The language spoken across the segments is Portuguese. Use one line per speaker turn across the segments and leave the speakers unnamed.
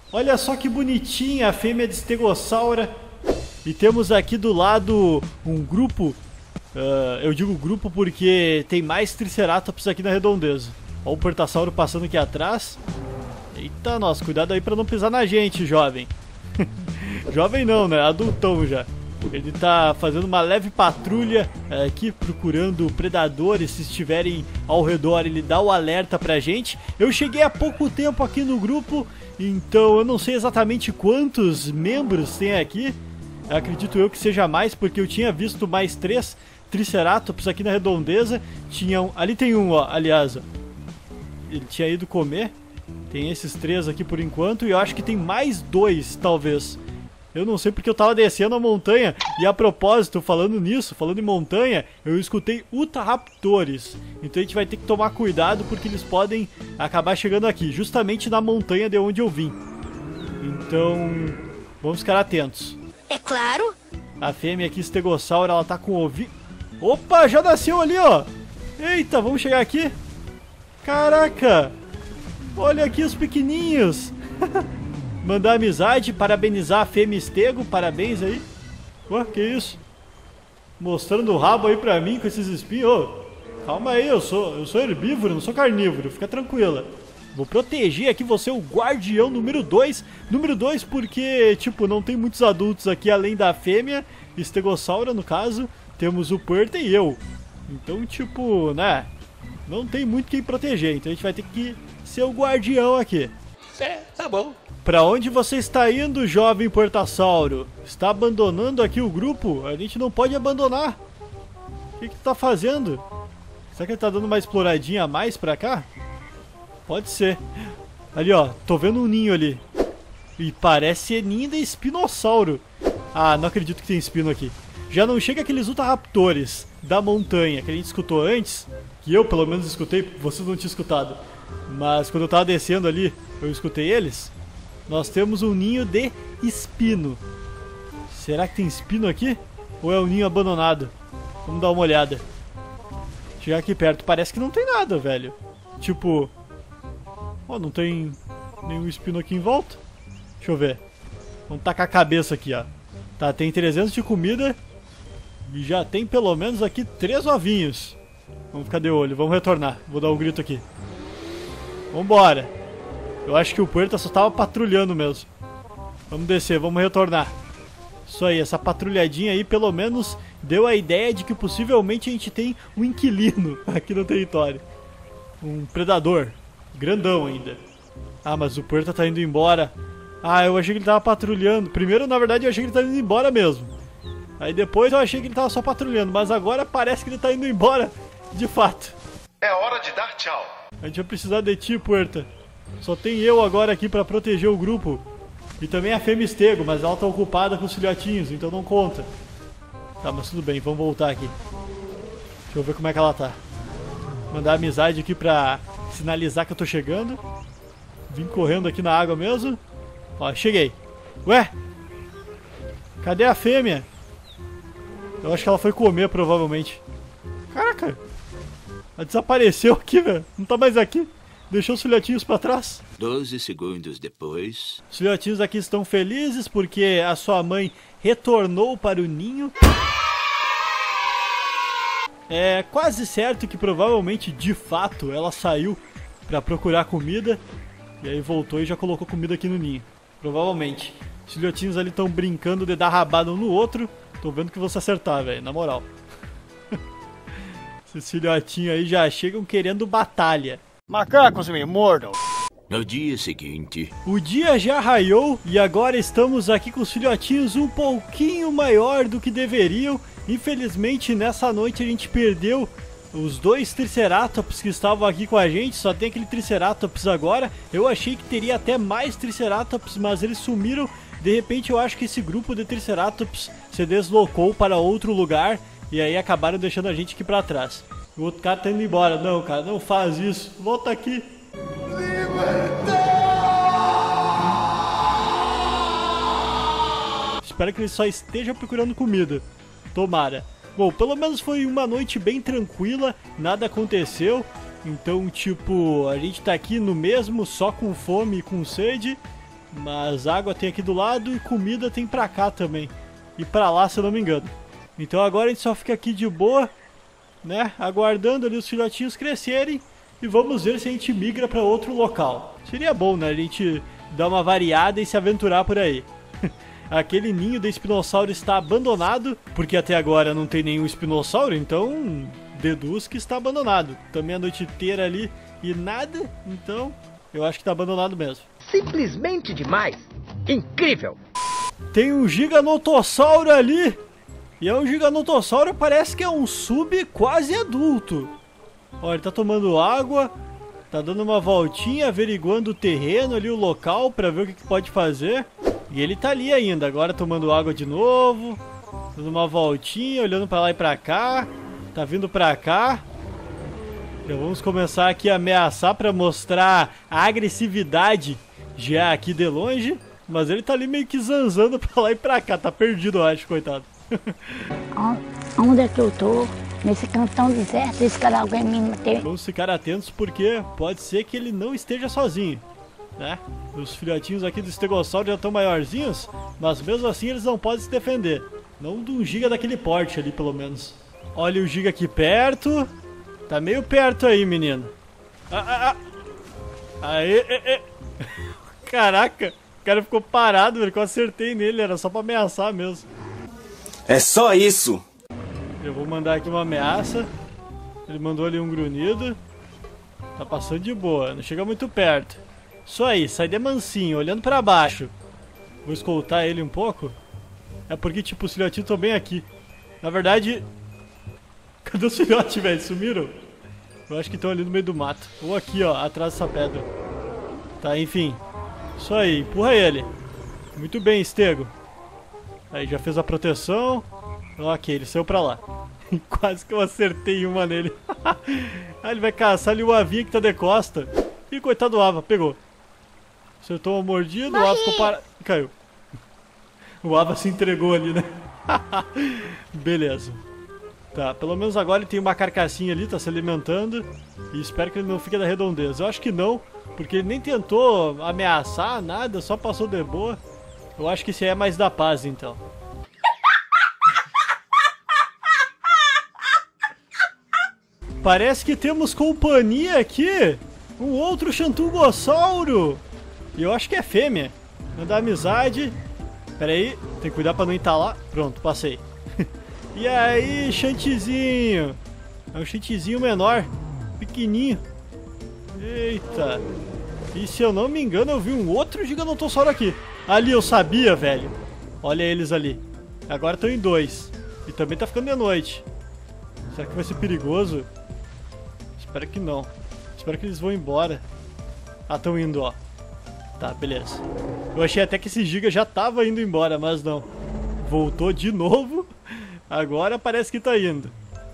Olha só que bonitinha a fêmea de estegossauro. E temos aqui do lado um grupo. Eu digo grupo porque tem mais triceratops aqui na redondeza. Olha o portassauro passando aqui atrás. Eita, nossa, cuidado aí pra não pisar na gente, jovem. Jovem não, né? Adultão já. Ele tá fazendo uma leve patrulha aqui, procurando predadores. Se estiverem ao redor, ele dá o alerta pra gente. Eu cheguei há pouco tempo aqui no grupo, então eu não sei exatamente quantos membros tem aqui. Acredito eu que seja mais, porque eu tinha visto mais 3 triceratops aqui na redondeza. Ali tem um, ó, aliás, ó. Ele tinha ido comer. Tem esses 3 aqui por enquanto, e eu acho que tem mais 2, talvez. Eu não sei porque eu tava descendo a montanha. E a propósito, falando nisso, falando em montanha, eu escutei Utahraptores. Então a gente vai ter que tomar cuidado, porque eles podem acabar chegando aqui, justamente na montanha de onde eu vim. Então, vamos ficar atentos.
É claro.
A fêmea aqui, estegossauro, ela tá com ouvido. Opa, já nasceu ali, ó. Eita, vamos chegar aqui. Caraca. Olha aqui os pequeninhos. Mandar amizade, parabenizar a fêmea estego. Parabéns aí. Ué, que isso? Mostrando o rabo aí pra mim com esses espinhos. Ô, calma aí, eu sou herbívoro, não sou carnívoro. Fica tranquila. Vou proteger aqui você, o guardião número 2. Número 2 porque, tipo, não tem muitos adultos aqui além da fêmea estegossauro, no caso. Temos o Puerta e eu. Então, tipo, né? Não tem muito quem proteger. Então a gente vai ter que ser o guardião aqui.
É, tá bom.
Pra onde você está indo, jovem portassauro? Está abandonando aqui o grupo? A gente não pode abandonar. O que tu tá fazendo? Será que ele tá dando uma exploradinha a mais pra cá? Pode ser. Ali, ó. Tô vendo um ninho ali. E parece ninho de espinossauro. Ah, não acredito que tem espino aqui. Já não chega aqueles Utahraptores da montanha que a gente escutou antes. Que eu, pelo menos, escutei. Vocês não tinham escutado. Mas quando eu tava descendo ali, eu escutei eles. Nós temos um ninho de espino. Será que tem espino aqui? Ou é um ninho abandonado? Vamos dar uma olhada. Chegar aqui perto. Parece que não tem nada, velho. Tipo... Ó, não tem nenhum espino aqui em volta. Deixa eu ver. Vamos tacar a cabeça aqui, ó. Tá, tem 300 de comida. E já tem pelo menos aqui 3 ovinhos. Vamos ficar de olho, vamos retornar. Vou dar um grito aqui. Vambora. Eu acho que o Puerta só tava patrulhando mesmo. Vamos descer, vamos retornar. Isso aí, essa patrulhadinha aí pelo menos deu a ideia de que possivelmente a gente tem um inquilino aqui no território. Um predador. Grandão ainda. Ah, mas o Puerta tá indo embora. Ah, eu achei que ele tava patrulhando. Primeiro, na verdade, eu achei que ele tava indo embora mesmo. Aí depois eu achei que ele tava só patrulhando. Mas agora parece que ele tá indo embora de fato.
É hora de dar tchau.
A gente vai precisar de ti, Puerta. Só tem eu agora aqui pra proteger o grupo. E também a fêmea estego, mas ela tá ocupada com os filhotinhos, então não conta. Tá, mas tudo bem, vamos voltar aqui. Deixa eu ver como é que ela tá. Mandar amizade aqui pra sinalizar que eu tô chegando. Vim correndo aqui na água mesmo. Ó, cheguei. Ué? Cadê a fêmea? Eu acho que ela foi comer, provavelmente. Caraca! Ela desapareceu aqui, velho. Não tá mais aqui. Deixou os filhotinhos pra trás.
12 segundos depois.
Os filhotinhos aqui estão felizes porque a sua mãe retornou para o ninho. É quase certo que provavelmente, de fato, ela saiu pra procurar comida. E aí voltou e já colocou comida aqui no ninho. Provavelmente. Os filhotinhos ali estão brincando de dar rabada um no outro. Tô vendo que vou se acertar, velho, na moral. Esses filhotinhos aí já chegam querendo batalha.
Macacos me mordam.
No dia seguinte.
O dia já raiou e agora estamos aqui com os filhotinhos um pouquinho maior do que deveriam. Infelizmente nessa noite a gente perdeu os 2 triceratops que estavam aqui com a gente. Só tem aquele triceratops agora. Eu achei que teria até mais triceratops, mas eles sumiram. De repente eu acho que esse grupo de triceratops se deslocou para outro lugar e aí acabaram deixando a gente aqui pra trás. O outro cara tá indo embora. Não, cara, não faz isso. Volta aqui. Espero que ele só esteja procurando comida. Tomara. Bom, pelo menos foi uma noite bem tranquila. Nada aconteceu. Então, tipo, a gente tá aqui no mesmo, só com fome e com sede. Mas água tem aqui do lado e comida tem pra cá também. E pra lá, se eu não me engano. Então agora a gente só fica aqui de boa, né? Aguardando ali os filhotinhos crescerem. E vamos ver se a gente migra pra outro local. Seria bom, né? A gente dar uma variada e se aventurar por aí. Aquele ninho de espinossauro está abandonado, porque até agora não tem nenhum espinossauro, então deduz que está abandonado. Também a noite inteira ali e nada, então eu acho que está abandonado mesmo.
Simplesmente demais! Incrível!
Tem um giganotossauro ali, e é um giganotossauro, parece que é um sub quase adulto. Olha, ele tá tomando água, tá dando uma voltinha, averiguando o terreno ali, o local, pra ver o que pode fazer. E ele tá ali ainda, agora tomando água de novo, dando uma voltinha, olhando pra lá e pra cá. Tá vindo pra cá. Já vamos começar aqui a ameaçar pra mostrar a agressividade já aqui de longe. Mas ele tá ali meio que zanzando pra lá e pra cá, tá perdido eu acho, coitado.
Onde é que eu tô? Nesse cantão deserto, esse cara alguém me matei.
Vamos ficar atentos porque pode ser que ele não esteja sozinho, né? Os filhotinhos aqui do estegossauro já estão maiorzinhos, mas mesmo assim eles não podem se defender. Não de um giga daquele porte ali, pelo menos. Olha o giga aqui perto. Tá meio perto aí, menino. Aê. Caraca, o cara ficou parado, velho, que eu acertei nele, era só pra ameaçar mesmo.
É só isso!
Eu vou mandar aqui uma ameaça. Ele mandou ali um grunhido. Tá passando de boa, não chega muito perto. Isso aí, sai de mansinho, olhando pra baixo. Vou escoltar ele um pouco. É porque, tipo, os filhotinhos estão bem aqui. Na verdade... Cadê os filhotes, velho? Sumiram? Eu acho que estão ali no meio do mato. Ou aqui, ó, atrás dessa pedra. Tá, enfim. Isso aí, empurra ele. Muito bem, Estego. Aí, já fez a proteção. Ok, ele saiu pra lá. Quase que eu acertei uma nele. Ah, ele vai caçar ali o avinha que tá de costa. Ih, coitado do Ava, pegou. Acertou uma mordida, o Ava ficou parado. Caiu. O Ava se entregou ali, né? Beleza. Tá, pelo menos agora ele tem uma carcassinha ali, tá se alimentando. E espero que ele não fique da redondeza. Eu acho que não, porque ele nem tentou ameaçar nada, só passou de boa. Eu acho que esse aí é mais da paz, então. Parece que temos companhia aqui. Um outro Xantungossauro. E eu acho que é fêmea. Mandar amizade. Pera aí, tem que cuidar pra não entalar. Pronto, passei. E aí, Xantizinho? É um Xantizinho menor. Pequenininho. Eita. E se eu não me engano, eu vi um outro Giganotossauro aqui. Ali, eu sabia, velho. Olha eles ali. Agora estão em dois. E também tá ficando de noite. Será que vai ser perigoso? Espero que não. Espero que eles vão embora. Ah, estão indo, ó. Tá, beleza. Eu achei até que esse giga já tava indo embora, mas não. Voltou de novo. Agora parece que tá indo.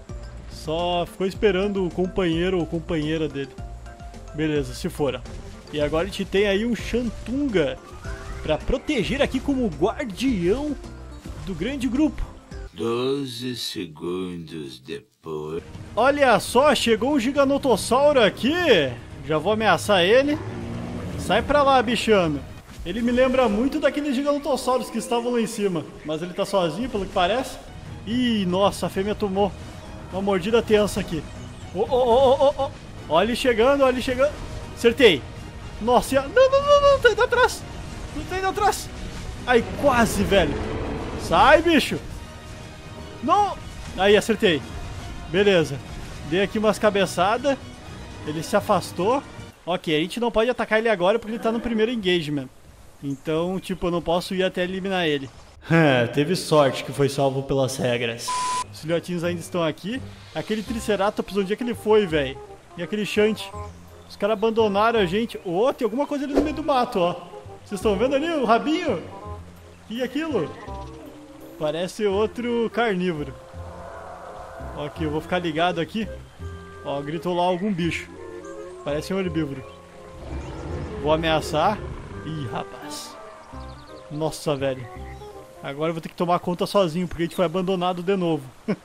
Só ficou esperando o companheiro ou companheira dele. Beleza, se for. E agora a gente tem aí um Xantunga pra proteger aqui como guardião do grande grupo.
12 segundos depois.
Olha só, chegou um Giganotossauro aqui. Já vou ameaçar ele. Sai pra lá, bichano. Ele me lembra muito daqueles Giganotossauros que estavam lá em cima. Mas ele tá sozinho, pelo que parece. Ih, nossa, a fêmea tomou uma mordida tensa aqui. Oh. Olha ele chegando, olha ele chegando. Acertei. Nossa, não, tá indo atrás. Não tá indo atrás. Ai, quase, velho. Sai, bicho. Não! Aí, acertei. Beleza. Dei aqui umas cabeçadas. Ele se afastou. Ok, a gente não pode atacar ele agora porque ele tá no primeiro engagement. Então, tipo, eu não posso ir até eliminar ele. Teve sorte que foi salvo pelas regras. Os filhotinhos ainda estão aqui. Aquele Triceratops, onde é que ele foi, velho? E aquele Shanty. Os caras abandonaram a gente. Oh, tem alguma coisa ali no meio do mato, ó. Vocês estão vendo ali o rabinho? E aquilo? Parece outro carnívoro. Ok, eu vou ficar ligado aqui. Ó, gritou lá algum bicho. Parece um herbívoro. Vou ameaçar. Ih, rapaz. Nossa, velho. Agora eu vou ter que tomar conta sozinho, porque a gente foi abandonado de novo.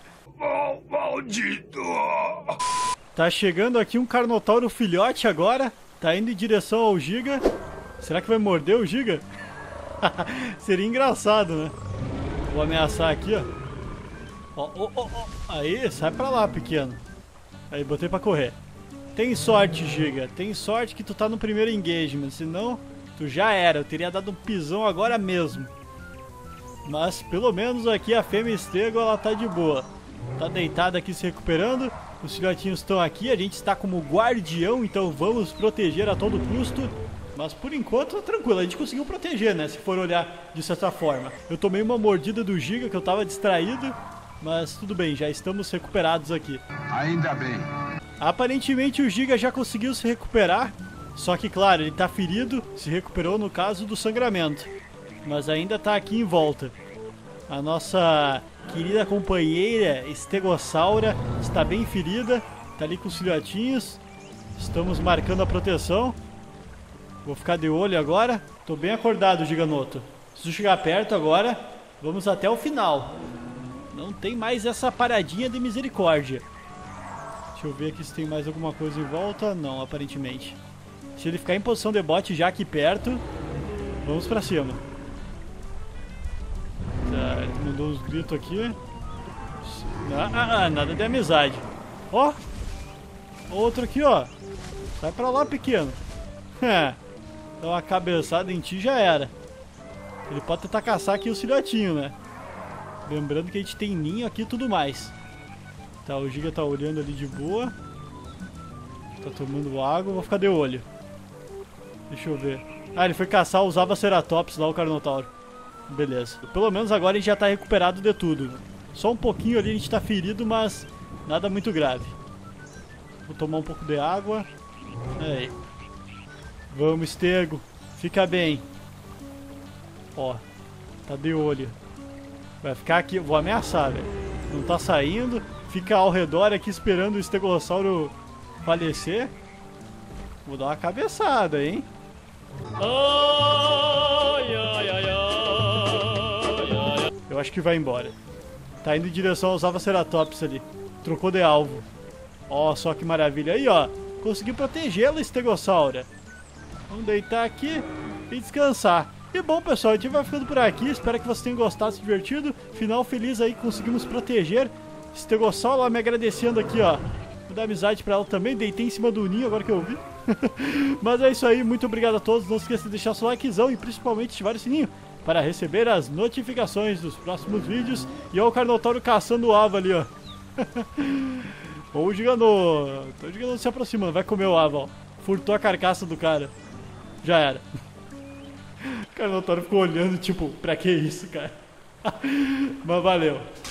Maldito!
Tá chegando aqui um Carnotauro filhote agora. Tá indo em direção ao Giga. Será que vai morder o Giga? Seria engraçado, né? Vou ameaçar aqui, ó. Aí, sai pra lá, pequeno. Aí, botei pra correr. Tem sorte, Giga. Tem sorte que tu tá no primeiro engagement. Senão, tu já era. Eu teria dado um pisão agora mesmo. Mas, pelo menos aqui a fêmea estrego, ela tá de boa. Tá deitada aqui se recuperando. Os filhotinhos estão aqui. A gente está como guardião, então vamos proteger a todo custo. Mas por enquanto, tranquilo, a gente conseguiu proteger, né? Se for olhar de certa forma. Eu tomei uma mordida do Giga, que eu tava distraído. Mas tudo bem, já estamos recuperados aqui.
Ainda bem.
Aparentemente o Giga já conseguiu se recuperar. Só que, claro, ele tá ferido. Se recuperou no caso do sangramento. Mas ainda tá aqui em volta. A nossa querida companheira Estegossaura está bem ferida. Tá ali com os filhotinhos. Estamos marcando a proteção. Vou ficar de olho agora. Tô bem acordado, Giganoto. Se tu chegar perto agora, vamos até o final. Não tem mais essa paradinha de misericórdia. Deixa eu ver aqui se tem mais alguma coisa em volta. Não, aparentemente. Se ele ficar em posição de bote já aqui perto, vamos pra cima. Tá, ele mandou uns gritos aqui. Nada de amizade. Ó, outro aqui, ó. Sai pra lá, pequeno. Dá uma cabeçada em ti, já era. Ele pode tentar caçar aqui os filhotinhos, né? Lembrando que a gente tem ninho aqui e tudo mais. Tá, o Giga tá olhando ali de boa. Tá tomando água, vou ficar de olho. Deixa eu ver. Ah, ele foi caçar os Avaceratops lá, o Carnotauro. Beleza. Pelo menos agora a gente já tá recuperado de tudo. Só um pouquinho ali a gente tá ferido, mas nada muito grave. Vou tomar um pouco de água. Aí. Vamos, Estego. Fica bem. Ó, tá de olho. Vai ficar aqui, vou ameaçar, velho. Não tá saindo. Fica ao redor aqui esperando o Estegossauro falecer. Vou dar uma cabeçada, hein? Eu acho que vai embora. Tá indo em direção aos Avaceratops ali. Trocou de alvo. Ó, só que maravilha. Aí, ó. Consegui protegê-lo, Estegossauro. Vamos deitar aqui e descansar. E bom, pessoal, a gente vai ficando por aqui. Espero que vocês tenham gostado, se divertido. Final feliz aí, conseguimos proteger. Estegossauro lá me agradecendo aqui, ó. Vou dar amizade pra ela também. Deitei em cima do ninho agora que eu vi. Mas é isso aí, muito obrigado a todos. Não se esqueça de deixar seu likezão e principalmente ativar o sininho para receber as notificações dos próximos vídeos. E ó, o Carnotauro caçando o Ava ali, ó. Ou o Giganoto. O Giganoto se aproximando, vai comer o Ava, ó. Furtou a carcaça do cara. Já era. O Carnotauro ficou olhando, tipo, pra que isso, cara? Mas valeu.